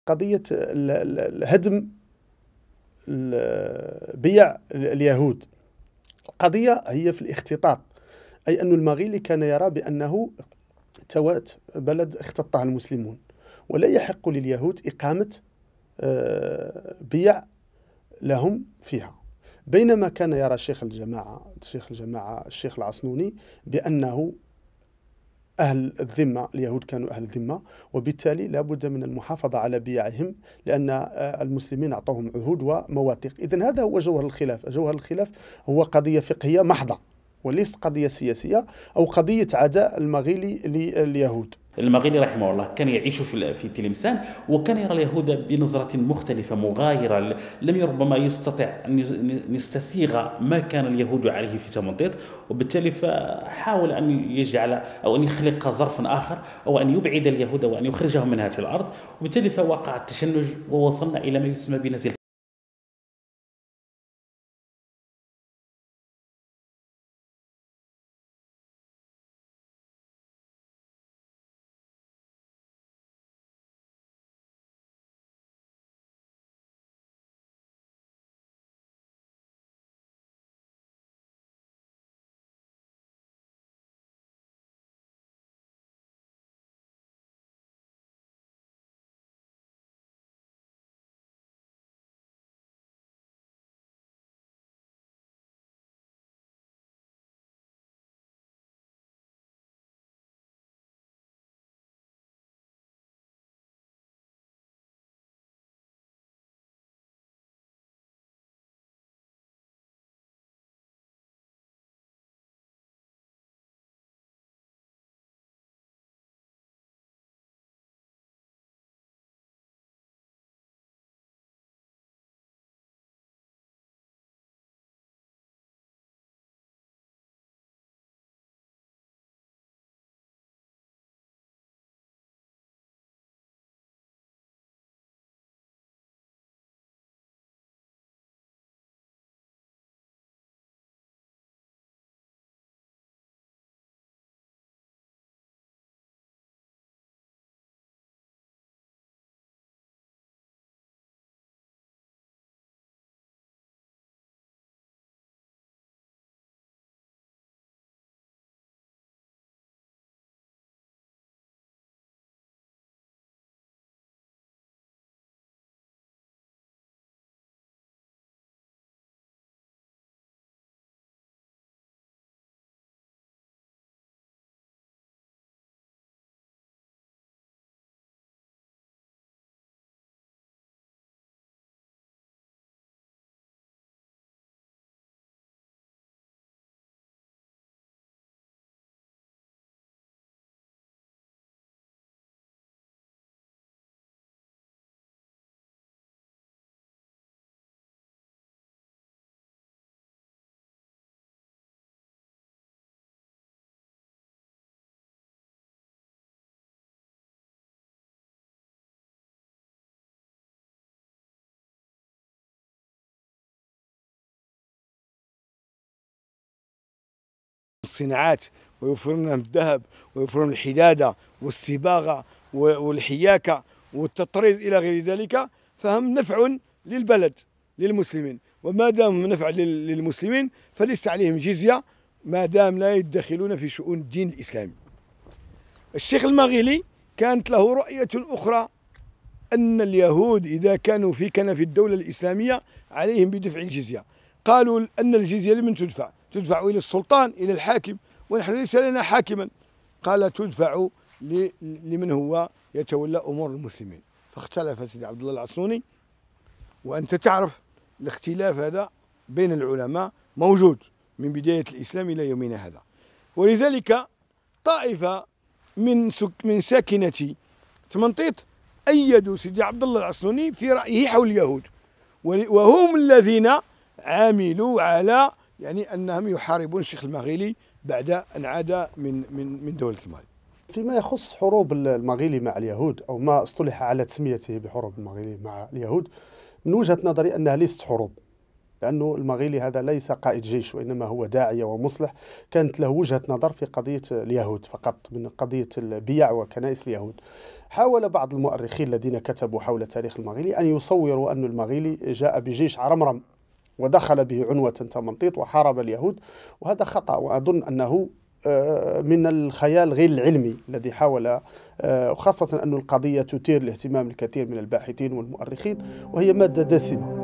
قضية هدم بيع اليهود. القضية هي في الاختطاط، أي أن المغيلي كان يرى بأنه توات بلد اختطها المسلمون، ولا يحق لليهود إقامة بيع لهم فيها. بينما كان يرى شيخ الجماعة الشيخ العصنوني بأنه أهل الذمة، اليهود كانوا أهل الذمة، وبالتالي لا بد من المحافظة على بيعهم، لأن المسلمين أعطوهم عهود ومواثيق. إذن هذا هو جوهر الخلاف. جوهر الخلاف هو قضية فقهية محضة، وليست قضية سياسية أو قضية عداء المغيلي لليهود. المغيلي رحمه الله كان يعيش في تلمسان، وكان يرى اليهود بنظرة مختلفة مغايرة. لم ربما يستطع أن يستسيغ ما كان اليهود عليه في تمنطيط، وبالتالي فحاول أن يجعل أو أن يخلق ظرفا آخر، أو أن يبعد اليهود وأن يخرجهم من هذه الأرض، وبالتالي فوقع التشنج ووصلنا إلى ما يسمى بنزل. الصناعات، ويوفرون لهم الذهب، ويوفرون الحدادة والصباغة والحياكة والتطريز إلى غير ذلك، فهم نفع للبلد للمسلمين. وما دام نفع للمسلمين فليس عليهم جزية ما دام لا يدخلون في شؤون الدين الإسلامي. الشيخ المغيلي كانت له رؤية أخرى، أن اليهود إذا كانوا في كنف الدولة الإسلامية عليهم بدفع الجزية. قالوا أن الجزية لمن تدفع؟ تدفع إلى السلطان، إلى الحاكم، ونحن ليس لنا حاكما. قال تدفع لمن هو يتولى أمور المسلمين. فاختلف سيدي عبد الله العصنوني، وأنت تعرف الاختلاف هذا بين العلماء موجود من بداية الإسلام إلى يومنا هذا. ولذلك طائفة من ساكنة تمنطيط أيدوا سيدي عبد الله العصنوني في رأيه حول اليهود، وهم الذين عاملوا على أنهم يحاربون الشيخ المغيلي بعد أن عاد من دولة المغرب. فيما يخص حروب المغيلي مع اليهود، أو ما اصطلح على تسميته بحروب المغيلي مع اليهود، من وجهة نظري أنها ليست حروب، لأنه المغيلي هذا ليس قائد جيش، وإنما هو داعية ومصلح. كانت له وجهة نظر في قضية اليهود فقط، من قضية البيع وكنائس اليهود. حاول بعض المؤرخين الذين كتبوا حول تاريخ المغيلي أن يصوروا أن المغيلي جاء بجيش عرمرم ودخل به عنوة تمنطيط وحارب اليهود، وهذا خطأ، وأظن أنه من الخيال غير العلمي الذي حاول، وخاصة أن القضية تثير الاهتمام الكثير من الباحثين والمؤرخين، وهي مادة دسمة.